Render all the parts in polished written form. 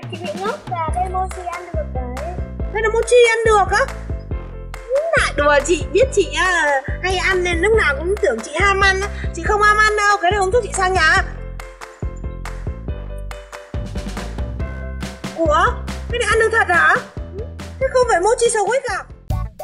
Chị bị ngốc và đây mochi ăn được đấy. Đây là mochi ăn được á? Lại đùa chị, biết chị hay ăn nên lúc nào cũng tưởng chị ham ăn. Chị không ham ăn đâu, cái này uống thuốc chị sang nhà. Ủa? Cái này ăn được thật hả? Thế không phải mochi sandwich à?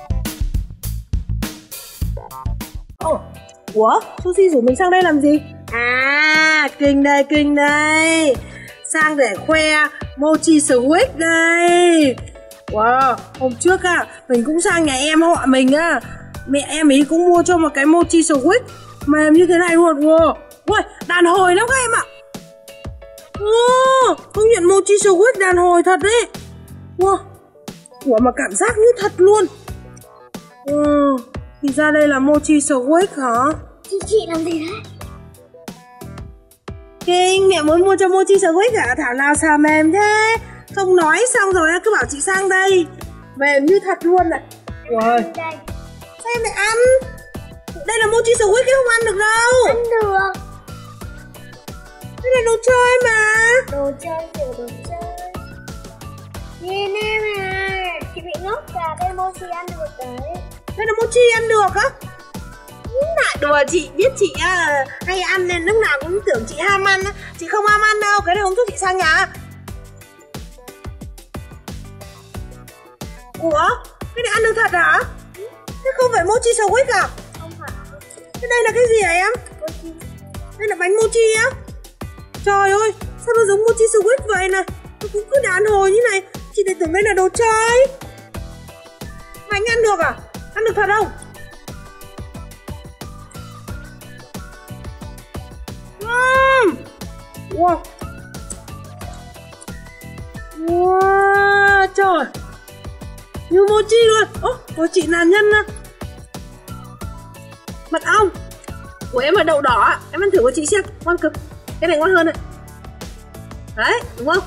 Ủa? Sushi rủ mình sang đây làm gì? À, kinh đây. Sang để khoe mochi sandwich đây. Wow, hôm trước mình cũng sang nhà em họ mình mẹ em ấy cũng mua cho một cái mochi sandwich mềm như thế này luôn. Ui, đàn hồi lắm các em ạ. Công nhận mochi sandwich đàn hồi thật đấy. Ủa mà cảm giác như thật luôn. Thì ra đây là mochi sandwich hả? Chị làm gì đấy? Kinh, mẹ muốn mua cho mochi sandwich à? Thảo nào xà mềm thế. Không nói xong rồi cứ bảo chị sang đây. Mềm như thật luôn này. Ui, sao em lại ăn? Đây là mochi sandwich chứ không ăn được đâu. Ăn được. Đây là đồ chơi mà. Đồ chơi kiểu đồ chơi. Nhìn em à. Chị bị ngốc và đây mochi ăn được đấy. Đây là mochi ăn được á? Lại đùa chị, biết chị hay ăn nên lúc nào cũng tưởng chị ham ăn. Chị không ham ăn đâu, cái này uống thuốc chị sang nhà. Ủa? Cái này ăn được thật hả? Thế không phải mochi sandwich à? Không phải. Thế đây là cái gì hả em? Mochi. Đây là bánh mochi á? Trời ơi, sao nó giống mochi sandwich vậy này? Nó cũng cứ đàn hồi như này. Chị lại tưởng đây là đồ chơi. Bánh ăn được à? Ăn được thật không? Wow. Wow, trời. Như mochi luôn. Của chị là nhân mật ong. Của em là đậu đỏ. Em ăn thử của chị xem, ngon cực. Cái này ngon hơn này. Đấy, đúng không?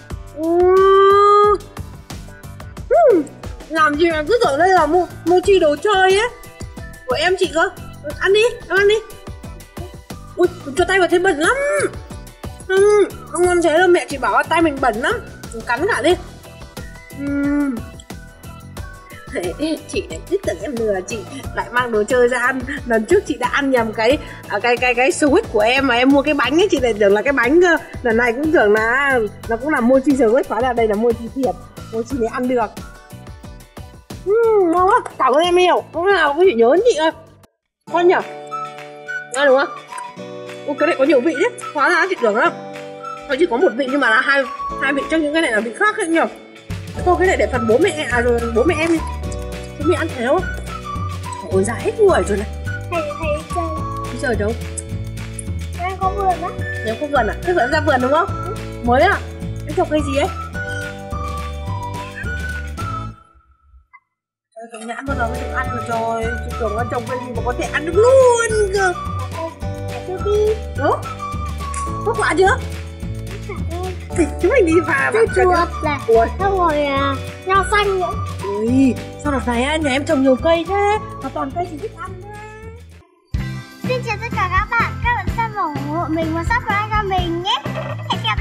Làm gì mà cứ tưởng đây là mochi đồ chơi ấy. Của em chị cơ. Ăn đi, em ăn đi. Ui, cho tay vào thấy bẩn lắm. Không ngon thế đâu, mẹ chị bảo tay mình bẩn lắm. Cắn cả đi. Chị lại cứ tưởng em lừa chị, lại mang đồ chơi ra ăn. Lần trước chị đã ăn nhầm cái sandwich của em mà em mua cái bánh ấy, chị lại tưởng là cái bánh cơ. Lần này cũng tưởng là nó cũng là mochi sandwich, hóa ra đây là mochi thiệt. Mochi này ăn được. Ngon quá, cảm ơn em nhiều. Lúc nào có chị nhớ chị ơi. Ngon nhỉ? Ngon đúng không? Cái này có nhiều vị đấy, hóa ra chị tưởng đó nó chỉ có một vị nhưng mà là hai vị, trong những cái này là vị khác đấy nhỉ. Thôi cái này để phần bố mẹ rồi bố mẹ em đi. Bố mẹ ăn thế không? Ôi già hết người rồi này. Thầy chơi. Đi chơi đâu? Em có vườn á. Em có vườn à? Thế vườn ra vườn đúng không? Mới à? Em trồng cây gì ấy? Cái nhãn bao giờ mới được ăn rồi trời. Chị tưởng nó trồng cây gì mà có thể ăn được luôn cơ. Đúng. Có quả chưa? Thì chúng mình đi vào chuột này. Xong rồi rau xanh nữa. Ui, sao đợt này nhà em trồng nhiều cây thế? Mà toàn cây chị thích ăn thế. Xin chào tất cả các bạn xem ủng hộ mình và subscribe cho mình nhé. Hẹn gặp